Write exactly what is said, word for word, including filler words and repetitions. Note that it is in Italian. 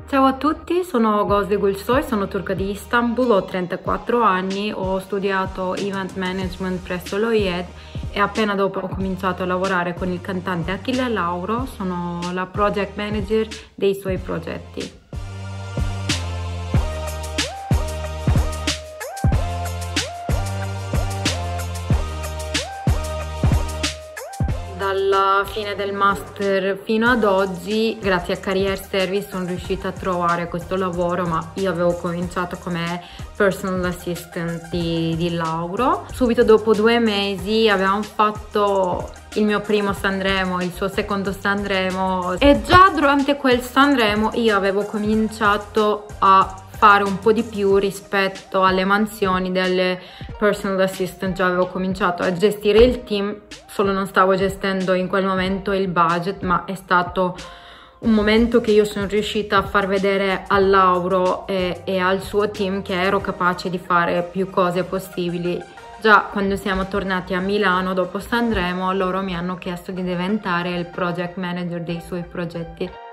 Ciao a tutti, sono Gözde Gülsoy, sono turca di Istanbul, ho trentaquattro anni, ho studiato Event Management presso l'O I E D e appena dopo ho cominciato a lavorare con il cantante Achille Lauro, sono la Project Manager dei suoi progetti. Dalla fine del master fino ad oggi, grazie a Career Service, sono riuscita a trovare questo lavoro, ma io avevo cominciato come personal assistant di, di Lauro. Subito dopo due mesi avevamo fatto il mio primo Sanremo, il suo secondo Sanremo, e già durante quel Sanremo io avevo cominciato a fare un po' di più rispetto alle mansioni delle personal assistant. Già avevo cominciato a gestire il team, solo non stavo gestendo in quel momento il budget, ma è stato un momento che io sono riuscita a far vedere a Lauro e, e al suo team che ero capace di fare più cose possibili. Già quando siamo tornati a Milano dopo Sanremo, loro mi hanno chiesto di diventare il project manager dei suoi progetti.